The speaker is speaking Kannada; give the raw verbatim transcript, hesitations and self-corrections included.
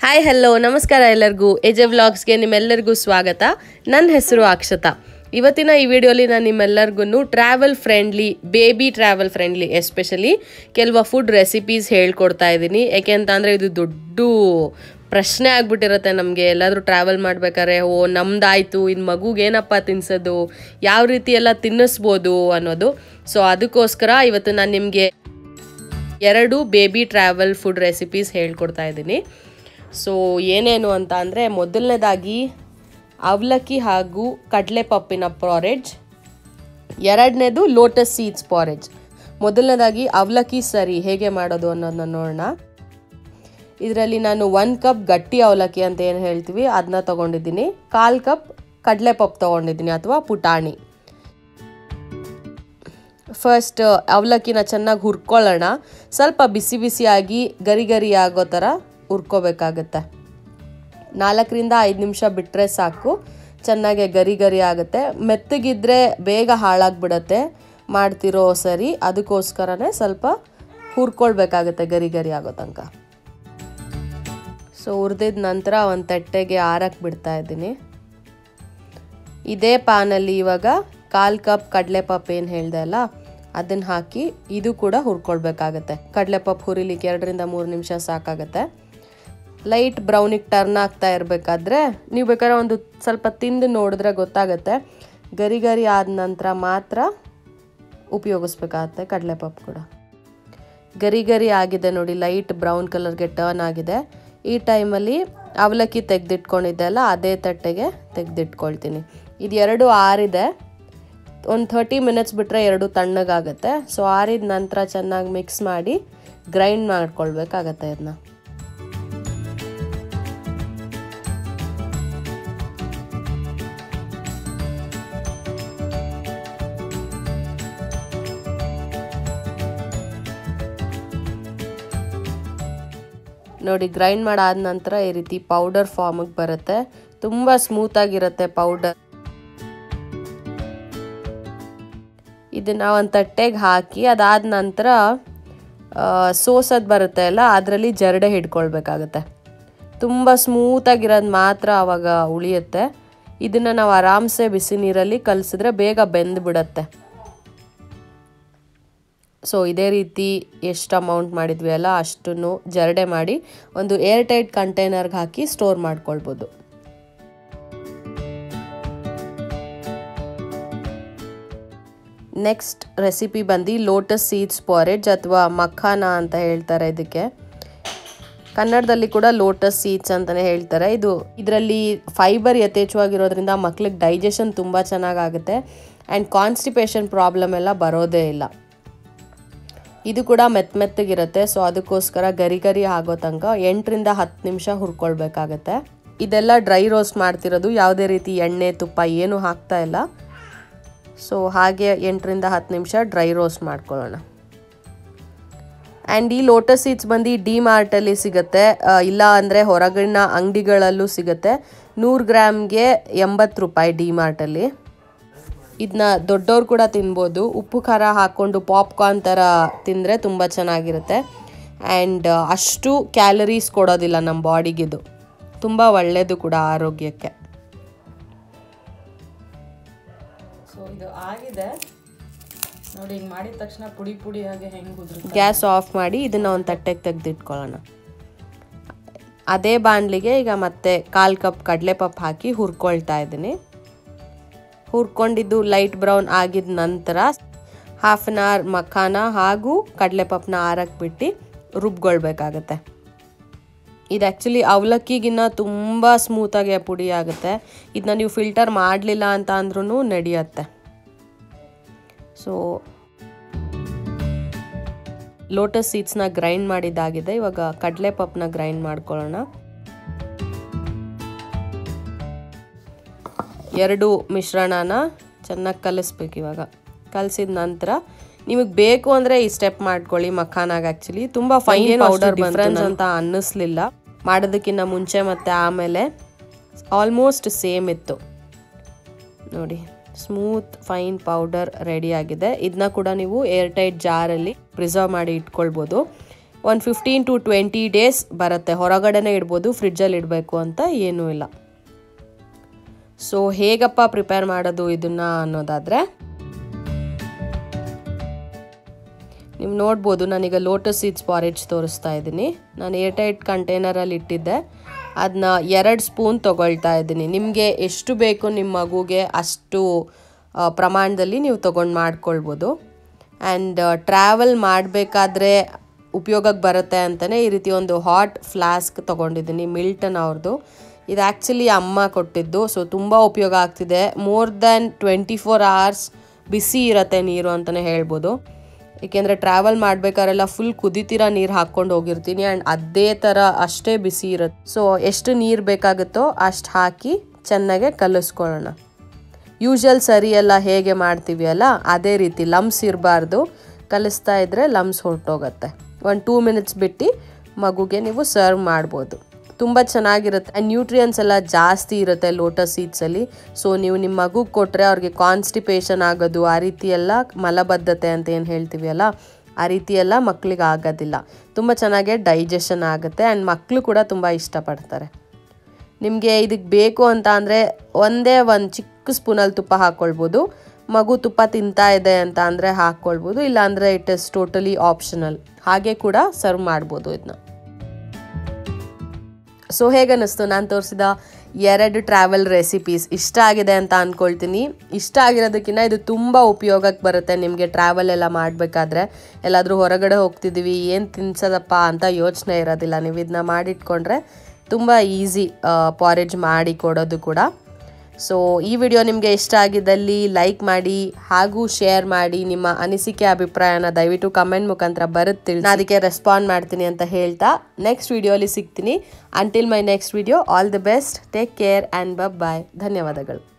ಹಾಯ್ ಹಲೋ ನಮಸ್ಕಾರ ಎಲ್ಲರಿಗೂ AJVlogzಗೆ ನಿಮ್ಮೆಲ್ಲರಿಗೂ ಸ್ವಾಗತ. ನನ್ನ ಹೆಸರು ಅಕ್ಷತಾ. ಇವತ್ತಿನ ಈ ವಿಡಿಯೋಲಿ ನಾನು ನಿಮ್ಮೆಲ್ಲರಿಗೂ travel friendly baby travel friendly especially ಕೆಲವು ಫುಡ್ ರೆಸಿಪೀಸ್ ಹೇಳ್ಕೊಡ್ತಾ ಇದ್ದೀನಿ. ಯಾಕೆ ಅಂತ ಅಂದರೆ ಇದು ದೊಡ್ಡ ಪ್ರಶ್ನೆ ಆಗ್ಬಿಟ್ಟಿರುತ್ತೆ ನಮಗೆ. ಎಲ್ಲಾದರೂ ಟ್ರಾವೆಲ್ ಮಾಡ್ಬೇಕಾದ್ರೆ ಓ ನಮ್ದಾಯಿತು ಇನ್ನು ಮಗುಗೆ ಏನಪ್ಪ ತಿನ್ಸೋದು, ಯಾವ ರೀತಿ ಎಲ್ಲ ತಿನ್ನಿಸ್ಬೋದು ಅನ್ನೋದು. ಸೊ ಅದಕ್ಕೋಸ್ಕರ ಇವತ್ತು ನಾನು ನಿಮಗೆ ಎರಡು ಬೇಬಿ ಟ್ರಾವೆಲ್ ಫುಡ್ ರೆಸಿಪೀಸ್ ಹೇಳ್ಕೊಡ್ತಾ ಇದ್ದೀನಿ. ಸೊ ಏನೇನು ಅಂತ ಅಂದರೆ ಮೊದಲನೇದಾಗಿ ಅವಲಕ್ಕಿ ಹಾಗೂ ಕಡಲೆ ಪಪ್ಪಿನ ಪಾರೇಜ್, ಎರಡನೇದು ಲೋಟಸ್ ಸೀಡ್ಸ್ ಪಾರೇಜ್. ಮೊದಲನೇದಾಗಿ ಅವಲಕ್ಕಿ ಸರಿ ಹೇಗೆ ಮಾಡೋದು ಅನ್ನೋದನ್ನ ನೋಡೋಣ. ಇದರಲ್ಲಿ ನಾನು ಒಂದು ಕಪ್ ಗಟ್ಟಿ ಅವಲಕ್ಕಿ ಅಂತ ಏನು ಹೇಳ್ತೀವಿ ಅದನ್ನ ತೊಗೊಂಡಿದ್ದೀನಿ. ಕಾಲು ಕಪ್ ಕಡಲೆ ಪಪ್ಪು ತೊಗೊಂಡಿದ್ದೀನಿ ಅಥವಾ ಪುಟಾಣಿ. ಫಸ್ಟ್ ಅವಲಕ್ಕಿನ ಚೆನ್ನಾಗಿ ಹುರ್ಕೊಳ್ಳೋಣ. ಸ್ವಲ್ಪ ಬಿಸಿ ಬಿಸಿಯಾಗಿ ಗರಿ ಗರಿ ಆಗೋ ಥರ ಹುರ್ಕೋಬೇಕಾಗತ್ತೆ. ನಾಲ್ಕರಿಂದ ಐದು ನಿಮಿಷ ಬಿಟ್ಟರೆ ಸಾಕು, ಚೆನ್ನಾಗಿ ಗರಿ ಗರಿ ಆಗುತ್ತೆ. ಮೆತ್ತಗಿದ್ರೆ ಬೇಗ ಹಾಳಾಗ್ಬಿಡತ್ತೆ ಮಾಡ್ತಿರೋ ಸರಿ, ಅದಕ್ಕೋಸ್ಕರನೇ ಸ್ವಲ್ಪ ಹುರ್ಕೊಳ್ಬೇಕಾಗತ್ತೆ ಗರಿ ಗರಿ ಆಗೋ ತನಕ. ಸೊ ಹುರಿದಿದ ನಂತರ ಒಂದು ತಟ್ಟೆಗೆ ಆರಕ್ಕೆ ಬಿಡ್ತಾ ಇದ್ದೀನಿ. ಇದೇ ಪಾನಲ್ಲಿ ಇವಾಗ ಕಾಲು ಕಪ್ ಕಡಲೆಪಪ್ಪು ಏನು ಹೇಳಿದೆ ಅಲ್ಲ ಅದನ್ನು ಹಾಕಿ ಇದು ಕೂಡ ಹುರ್ಕೊಳ್ಬೇಕಾಗತ್ತೆ. ಕಡಲೆಪಪ್ಪು ಹುರಿಲಿಕ್ಕೆ ಎರಡರಿಂದ ಮೂರು ನಿಮಿಷ ಸಾಕಾಗತ್ತೆ. ಲೈಟ್ ಬ್ರೌನಿಗೆ ಟರ್ನ್ ಆಗ್ತಾ ಇರಬೇಕಾದ್ರೆ ನೀವು ಬೇಕಾದ್ರೆ ಒಂದು ಸ್ವಲ್ಪ ತಿಂದು ನೋಡಿದ್ರೆ ಗೊತ್ತಾಗುತ್ತೆ. ಗರಿ ಗರಿ ಆದ ನಂತರ ಮಾತ್ರ ಉಪಯೋಗಿಸ್ಬೇಕಾಗತ್ತೆ ಕಡಲೆಪಪ್ಪು ಕೂಡ. ಗರಿ ಗರಿ ಆಗಿದೆ ನೋಡಿ, ಲೈಟ್ ಬ್ರೌನ್ ಕಲರ್ಗೆ ಟರ್ನ್ ಆಗಿದೆ. ಈ ಟೈಮಲ್ಲಿ ಅವಲಕ್ಕಿ ತೆಗೆದಿಟ್ಕೊಂಡಿದ್ದೆ ಅಲ್ಲ ಅದೇ ತಟ್ಟೆಗೆ ತೆಗೆದಿಟ್ಕೊಳ್ತೀನಿ. ಇದು ಎರಡು ಆರಿದೆ, ಒಂದು ಥರ್ಟಿ ಮಿನಿಟ್ಸ್ ಬಿಟ್ಟರೆ ಎರಡು ತಣ್ಣಗಾಗುತ್ತೆ. ಸೊ ಆರಿದ ನಂತರ ಚೆನ್ನಾಗಿ ಮಿಕ್ಸ್ ಮಾಡಿ ಗ್ರೈಂಡ್ ಮಾಡ್ಕೊಳ್ಬೇಕಾಗತ್ತೆ ಇದನ್ನ. ನೋಡಿ ಗ್ರೈಂಡ್ ಮಾಡಾದ ನಂತರ ಈ ರೀತಿ ಪೌಡರ್ ಫಾರ್ಮಿಗೆ ಬರುತ್ತೆ. ತುಂಬ ಸ್ಮೂತಾಗಿರುತ್ತೆ ಪೌಡರ್. ಇದನ್ನು ಒಂದು ತಟ್ಟೆಗೆ ಹಾಕಿ ಅದಾದ ನಂತರ ಸೋಸೋದು ಬರುತ್ತೆ ಅಲ್ಲ ಅದರಲ್ಲಿ ಜರಡೆ ಹಿಡ್ಕೊಳ್ಬೇಕಾಗತ್ತೆ. ತುಂಬ ಸ್ಮೂತಾಗಿರೋದು ಮಾತ್ರ ಆವಾಗ ಉಳಿಯುತ್ತೆ. ಇದನ್ನು ನಾವು ಆರಾಮ್ಸೆ ಬಿಸಿ ನೀರಲ್ಲಿ ಕಲಸಿದ್ರೆ ಬೇಗ ಬೆಂದು ಬಿಡುತ್ತೆ. ಸೊ ಇದೇ ರೀತಿ ಎಷ್ಟು ಅಮೌಂಟ್ ಮಾಡಿದ್ವಿ ಅಲ್ಲ ಅಷ್ಟನ್ನು ಜರಡೆ ಮಾಡಿ ಒಂದು ಏರ್ ಟೈಟ್ ಕಂಟೈನರ್ಗೆ ಹಾಕಿ ಸ್ಟೋರ್ ಮಾಡ್ಕೊಳ್ಬೋದು. ನೆಕ್ಸ್ಟ್ ರೆಸಿಪಿ ಬಂದು ಲೋಟಸ್ ಸೀಡ್ಸ್ ಪಾರೇಜ್ ಅಥವಾ ಮಖಾನ ಅಂತ ಹೇಳ್ತಾರೆ. ಇದಕ್ಕೆ ಕನ್ನಡದಲ್ಲಿ ಕೂಡ ಲೋಟಸ್ ಸೀಡ್ಸ್ ಅಂತಲೇ ಹೇಳ್ತಾರೆ. ಇದು ಇದರಲ್ಲಿ ಫೈಬರ್ ಯಥೇಚ್ಛವಾಗಿರೋದ್ರಿಂದ ಮಕ್ಳಿಗೆ ಡೈಜೆಷನ್ ತುಂಬ ಚೆನ್ನಾಗಾಗುತ್ತೆ ಆ್ಯಂಡ್ ಕಾನ್ಸ್ಟಿಪೇಷನ್ ಪ್ರಾಬ್ಲಮ್ ಎಲ್ಲ ಬರೋದೇ ಇಲ್ಲ. ಇದು ಕೂಡ ಮೆತ್ತ ಮೆತ್ತಗಿರುತ್ತೆ. ಸೊ ಅದಕ್ಕೋಸ್ಕರ ಗರಿ ಗರಿ ಆಗೋ ತನಕ ಎಂಟರಿಂದ ಹತ್ತು ನಿಮಿಷ ಹುರ್ಕೊಳ್ಬೇಕಾಗತ್ತೆ. ಇದೆಲ್ಲ ಡ್ರೈ ರೋಸ್ಟ್ ಮಾಡ್ತಿರೋದು, ಯಾವುದೇ ರೀತಿ ಎಣ್ಣೆ ತುಪ್ಪ ಏನೂ ಹಾಕ್ತಾ ಇಲ್ಲ. ಸೊ ಹಾಗೆ ಎಂಟರಿಂದ ಹತ್ತು ನಿಮಿಷ ಡ್ರೈ ರೋಸ್ಟ್ ಮಾಡ್ಕೊಳ್ಳೋಣ. ಆ್ಯಂಡ್ ಈ ಲೋಟಸ್ ಸೀಡ್ಸ್ ಬಂದು ಡಿ ಮಾರ್ಟಲ್ಲಿ ಸಿಗುತ್ತೆ, ಇಲ್ಲ ಅಂದರೆ ಹೊರಗಿನ ಅಂಗಡಿಗಳಲ್ಲೂ ಸಿಗುತ್ತೆ. ನೂರು ಗ್ರಾಮ್ಗೆ ಎಂಬತ್ತು ರೂಪಾಯಿ ಡಿ ಮಾರ್ಟಲ್ಲಿ. ಇದನ್ನ ದೊಡ್ಡವ್ರು ಕೂಡ ತಿನ್ಬೋದು. ಉಪ್ಪು ಖಾರ ಹಾಕ್ಕೊಂಡು ಪಾಪ್ಕಾರ್ನ್ ಥರ ತಿಂದರೆ ತುಂಬ ಚೆನ್ನಾಗಿರುತ್ತೆ. ಆ್ಯಂಡ್ ಅಷ್ಟು ಕ್ಯಾಲರೀಸ್ ಕೊಡೋದಿಲ್ಲ ನಮ್ಮ ಬಾಡಿಗಿದು, ತುಂಬ ಒಳ್ಳೆಯದು ಕೂಡ ಆರೋಗ್ಯಕ್ಕೆ. ಸೊ ಇದು ಆಗಿದೆ ನೋಡಿ, ಹಿಂಗೆ ಮಾಡಿದ ತಕ್ಷಣ ಪುಡಿ ಪುಡಿ ಹಾಗೆ ಹೆಂಗೆ ಉದುರುತ್ತೆ. ಗ್ಯಾಸ್ ಆಫ್ ಮಾಡಿ ಇದನ್ನು ಒಂದು ತಟ್ಟೆಗೆ ತೆಗೆದಿಟ್ಕೊಳ್ಳೋಣ. ಅದೇ ಬಾಣಲಿಗೆ ಈಗ ಮತ್ತೆ ಕಾಲು ಕಪ್ ಕಡಲೆಪಪ್ಪು ಹಾಕಿ ಹುರ್ಕೊಳ್ತಾ ಇದ್ದೀನಿ. ಹುರ್ಕೊಂಡಿದ್ದು ಲೈಟ್ ಬ್ರೌನ್ ಆಗಿದ ನಂತರ ಹಾಫ್ ಆನ್ ಅವರ್ ಮಖಾನ ಹಾಗೂ ಕಡಲೆಪಪ್ಪನ ಆರಕ್ಕೆ ಬಿಟ್ಟು ರುಬ್ಕೊಳ್ಬೇಕಾಗತ್ತೆ. ಇದು ಆ್ಯಕ್ಚುಲಿ ಅವಲಕ್ಕಿಗಿನ್ನ ತುಂಬ ಸ್ಮೂತಾಗಿ ಪುಡಿ ಆಗುತ್ತೆ. ಇದನ್ನ ನೀವು ಫಿಲ್ಟರ್ ಮಾಡಲಿಲ್ಲ ಅಂತ ಅಂದ್ರೂ ನಡೆಯುತ್ತೆ. ಸೊ ಲೋಟಸ್ ಸೀಡ್ಸ್ನ ಗ್ರೈಂಡ್ ಮಾಡಿದ್ದಾಗಿದೆ. ಇವಾಗ ಕಡಲೆಪಪ್ಪನ ಗ್ರೈಂಡ್ ಮಾಡ್ಕೊಳ್ಳೋಣ. ಎರಡು ಮಿಶ್ರಣನ ಚೆನ್ನಾಗಿ ಕಲಿಸ್ಬೇಕು. ಇವಾಗ ಕಲಸಿದ ನಂತರ ನಿಮಗೆ ಬೇಕು ಅಂದರೆ ಈ ಸ್ಟೆಪ್ ಮಾಡ್ಕೊಳ್ಳಿ. ಮಖಾನಾಗ ಆ್ಯಕ್ಚುಲಿ ತುಂಬ ಫೈನ್ ಪೌಡರ್ ಡಿಫ್ರೆನ್ಸ್ ಅಂತ ಅನ್ನಿಸ್ಲಿಲ್ಲ. ಮಾಡೋದಕ್ಕಿಂತ ಮುಂಚೆ ಮತ್ತು ಆಮೇಲೆ ಆಲ್ಮೋಸ್ಟ್ ಸೇಮ್ ಇತ್ತು ನೋಡಿ. ಸ್ಮೂತ್ ಫೈನ್ ಪೌಡರ್ ರೆಡಿ ಆಗಿದೆ. ಇದನ್ನ ಕೂಡ ನೀವು ಏರ್ ಟೈಟ್ ಜಾರಲ್ಲಿ ಪ್ರಿಸರ್ವ್ ಮಾಡಿ ಇಟ್ಕೊಳ್ಬೋದು. ಒಂದು ಫಿಫ್ಟೀನ್ ಟು ಟ್ವೆಂಟಿ ಡೇಸ್ ಬರುತ್ತೆ. ಹೊರಗಡೆನೇ ಇಡ್ಬೋದು, ಫ್ರಿಡ್ಜಲ್ಲಿ ಇಡಬೇಕು ಅಂತ ಏನೂ ಇಲ್ಲ. ಸೊ ಹೇಗಪ್ಪ ಪ್ರಿಪೇರ್ ಮಾಡೋದು ಇದನ್ನು ಅನ್ನೋದಾದರೆ, ನೀವು ನೋಡ್ಬೋದು ನಾನೀಗ ಲೋಟಸ್ ಸೀಡ್ಸ್ ಪಾರೇಜ್ ತೋರಿಸ್ತಾ ಇದ್ದೀನಿ. ನಾನು ಏರ್ ಟೈಟ್ ಕಂಟೈನರಲ್ಲಿ ಇಟ್ಟಿದ್ದೆ, ಅದನ್ನ ಎರಡು ಸ್ಪೂನ್ ತೊಗೊಳ್ತಾ ಇದ್ದೀನಿ. ನಿಮಗೆ ಎಷ್ಟು ಬೇಕು ನಿಮ್ಮ ಮಗುಗೆ ಅಷ್ಟು ಪ್ರಮಾಣದಲ್ಲಿ ನೀವು ತೊಗೊಂಡು ಮಾಡ್ಕೊಳ್ಬೋದು. ಆ್ಯಂಡ್ ಟ್ರಾವೆಲ್ ಮಾಡಬೇಕಾದ್ರೆ ಉಪಯೋಗಕ್ಕೆ ಬರುತ್ತೆ ಅಂತಲೇ ಈ ರೀತಿ ಒಂದು ಹಾಟ್ ಫ್ಲಾಸ್ಕ್ ತೊಗೊಂಡಿದ್ದೀನಿ, ಮಿಲ್ಟನ್ ಅವ್ರದ್ದು. ಇದು ಆ್ಯಕ್ಚುಲಿ ಅಮ್ಮ ಕೊಟ್ಟಿದ್ದು. ಸೊ ತುಂಬ ಉಪಯೋಗ ಆಗ್ತಿದೆ. More than twenty four hours ಬಿಸಿ ಇರುತ್ತೆ ನೀರು ಅಂತಲೇ ಹೇಳ್ಬೋದು. ಏಕೆಂದರೆ ಟ್ರಾವೆಲ್ ಮಾಡಬೇಕಾರೆಲ್ಲ ಫುಲ್ ಕುದಿತಿರೋ ನೀರು ಹಾಕ್ಕೊಂಡು ಹೋಗಿರ್ತೀನಿ ಆ್ಯಂಡ್ ಅದೇ ಥರ ಅಷ್ಟೇ ಬಿಸಿ ಇರುತ್ತೆ. ಸೊ ಎಷ್ಟು ನೀರು ಬೇಕಾಗುತ್ತೋ ಅಷ್ಟು ಹಾಕಿ ಚೆನ್ನಾಗೆ ಕಲಿಸ್ಕೊಳ್ಳೋಣ. ಯೂಶಲ್ ಸರಿ ಎಲ್ಲ ಹೇಗೆ ಮಾಡ್ತೀವಿ ಅಲ್ಲ ಅದೇ ರೀತಿ ಲಮ್ಸ್ ಇರಬಾರ್ದು. ಕಲಿಸ್ತಾ ಇದ್ದರೆ ಲಮ್ಸ್ ಹೊರಟೋಗುತ್ತೆ. ಒಂದು ಟೂ ಮಿನಿಟ್ಸ್ ಬಿಟ್ಟು ಮಗುಗೆ ನೀವು ಸರ್ವ್ ಮಾಡ್ಬೋದು. ತುಂಬ ಚೆನ್ನಾಗಿರುತ್ತೆ. ಆ್ಯಂಡ್ ನ್ಯೂಟ್ರಿಯನ್ಸ್ ಎಲ್ಲ ಜಾಸ್ತಿ ಇರುತ್ತೆ ಲೋಟಸ್ ಸೀಡ್ಸಲ್ಲಿ. ಸೊ ನೀವು ನಿಮ್ಮ ಮಗುಗೆ ಕೊಟ್ಟರೆ ಅವ್ರಿಗೆ ಕಾನ್ಸ್ಟಿಪೇಷನ್ ಆಗೋದು, ಆ ರೀತಿ ಎಲ್ಲ ಮಲಬದ್ಧತೆ ಅಂತ ಏನು ಹೇಳ್ತೀವಿ ಅಲ್ಲ ಆ ರೀತಿ ಎಲ್ಲ ಮಕ್ಕಳಿಗೆ ಆಗೋದಿಲ್ಲ. ತುಂಬ ಚೆನ್ನಾಗೇ ಡೈಜೆಷನ್ ಆಗುತ್ತೆ ಆ್ಯಂಡ್ ಮಕ್ಕಳು ಕೂಡ ತುಂಬ ಇಷ್ಟಪಡ್ತಾರೆ. ನಿಮಗೆ ಇದಕ್ಕೆ ಬೇಕು ಅಂತ ಅಂದರೆ ಒಂದೇ ಒಂದು ಚಿಕ್ಕ ಸ್ಪೂನಲ್ಲಿ ತುಪ್ಪ ಹಾಕ್ಕೊಳ್ಬೋದು. ಮಗು ತುಪ್ಪ ತಿಂತಾ ಇದೆ ಅಂತ ಅಂದರೆ ಹಾಕ್ಕೊಳ್ಬೋದು, ಇಲ್ಲಾಂದರೆ ಇಟ್ ಇಸ್ ಟೋಟಲಿ ಆಪ್ಷನಲ್. ಹಾಗೆ ಕೂಡ ಸರ್ವ್ ಮಾಡ್ಬೋದು ಇದನ್ನ. ಸೊ ಹೇಗನ್ನಿಸ್ತು ನಾನು ತೋರಿಸಿದ ಎರಡು ಟ್ರಾವೆಲ್ ರೆಸಿಪೀಸ್? ಇಷ್ಟ ಆಗಿದೆ ಅಂತ ಅಂದ್ಕೊಳ್ತೀನಿ. ಇಷ್ಟ ಆಗಿರೋದಕ್ಕಿಂತ ಇದು ತುಂಬ ಉಪಯೋಗಕ್ಕೆ ಬರುತ್ತೆ ನಿಮಗೆ ಟ್ರಾವೆಲ್ ಎಲ್ಲ ಮಾಡಬೇಕಾದ್ರೆ. ಎಲ್ಲಾದರೂ ಹೊರಗಡೆ ಹೋಗ್ತಿದ್ದೀವಿ, ಏನು ತಿನ್ಸೋದಪ್ಪ ಅಂತ ಯೋಚನೆ ಇರೋದಿಲ್ಲ. ನೀವು ಇದನ್ನ ಮಾಡಿಟ್ಕೊಂಡ್ರೆ ತುಂಬ ಈಸಿ ಪಾರೇಜ್ ಮಾಡಿ ಕೊಡೋದು ಕೂಡ. ಸೊ ಈ ವಿಡಿಯೋ ನಿಮಗೆ ಇಷ್ಟ ಆಗಿದ್ದಲ್ಲಿ ಲೈಕ್ ಮಾಡಿ ಹಾಗೂ ಶೇರ್ ಮಾಡಿ. ನಿಮ್ಮ ಅನಿಸಿಕೆ ಅಭಿಪ್ರಾಯನ ದಯವಿಟ್ಟು ಕಮೆಂಟ್ ಮುಖಾಂತರ ಬರುತ್ತೆ, ನಾನು ಅದಕ್ಕೆ ರೆಸ್ಪಾಂಡ್ ಮಾಡ್ತೀನಿ ಅಂತ ಹೇಳ್ತಾ ನೆಕ್ಸ್ಟ್ ವಿಡಿಯೋಲಿ ಸಿಗ್ತೀನಿ. Until my next video, all the best, take care and bye. ಧನ್ಯವಾದಗಳು.